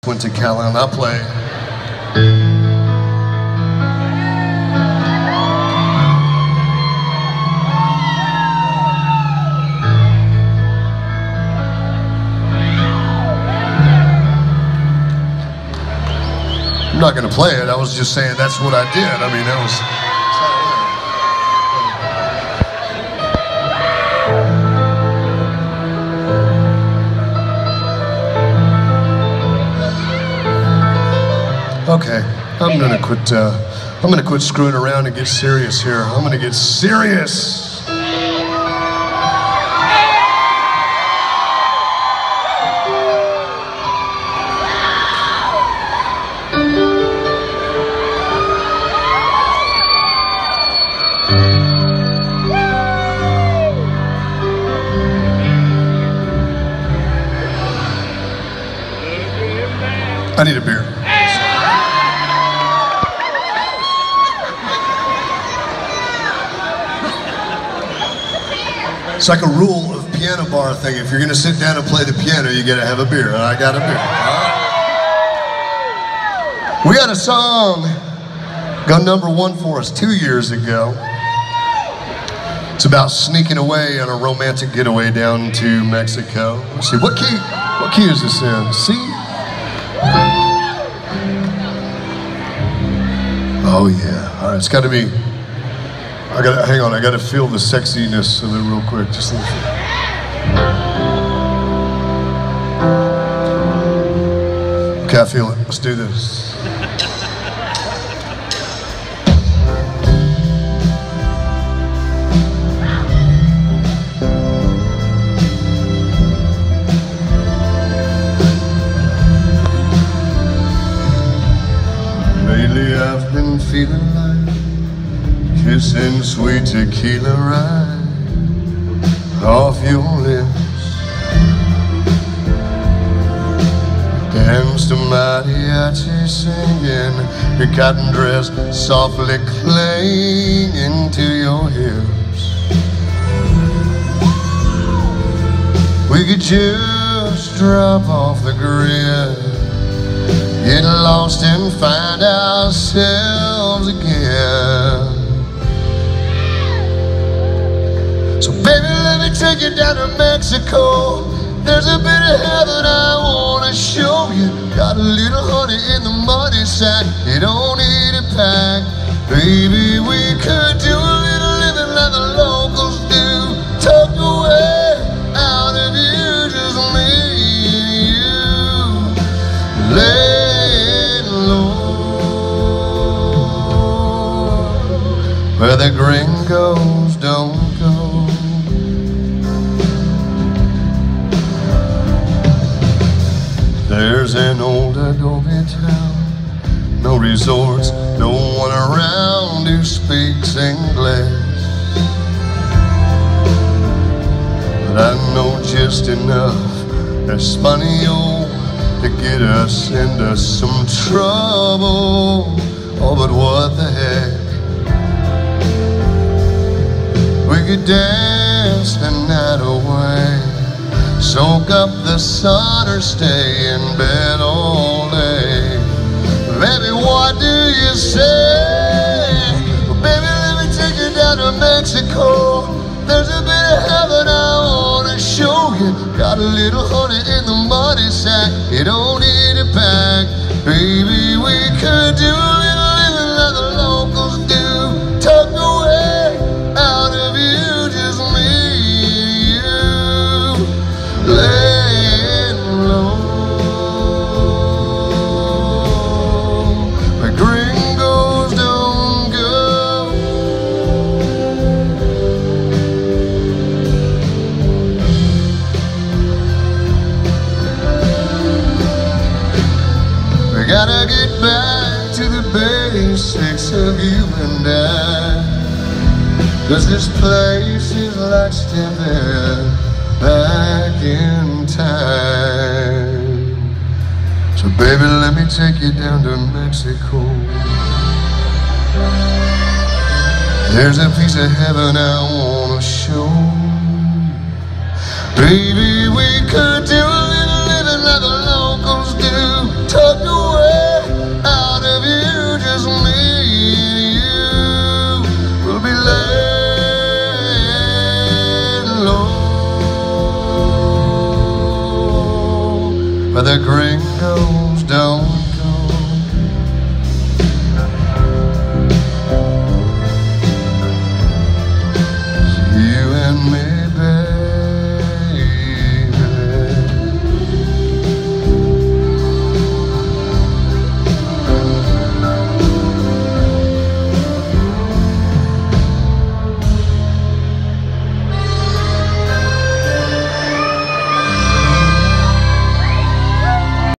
Went to Callan, I'll play. I'm not gonna play it, I was just saying that's what I did. I mean, that was... Okay, I'm gonna quit screwing around and get serious here. I'm gonna get serious. I need a beer. It's like a rule of piano bar thing. If you're gonna sit down and play the piano, you gotta have a beer. And I got a beer. All right. We got a song got #1 for us 2 years ago. It's about sneaking away on a romantic getaway down to Mexico. Let's see, what key is this in? C? Oh yeah. All right, it's gotta be. Hang on, I gotta feel the sexiness of it real quick. Just listen. Okay, I feel it. Let's do this. Lately I've been feeling like kissing sweet tequila right off your lips. Dance to mariachi singing, your cotton dress softly clinging to your hips. We could just drop off the grid, get lost and find ourselves again. So baby, let me take you down to Mexico. There's a bit of heaven I wanna show you. Got a little honey in the money sack, you don't need a pack. Baby, we could do a little living like the locals do, tucked away out of you, just me and you, laying low, where the gringos don't go. There's an old adobe town, no resorts, no one around who speaks English. But I know just enough Espanol to get us into some trouble. Oh, but what the heck? We could dance the night away, soak up the sun or stay in bed all day. Baby, what do you say? Well, baby, let me take you down to Mexico. There's a bit of heaven I wanna show you. Got a little honey in the money sack, you don't need a pack. Baby, we could do a little living like the locals do, tucked away out of you, just me and you, laying low, where gringos don't go. We gotta get back to the basics of you and I, 'cause this place is like stepping back in time. So baby, let me take you down to Mexico. There's a piece of heaven I wanna show. Baby, we could do a little living like the locals do. the gringo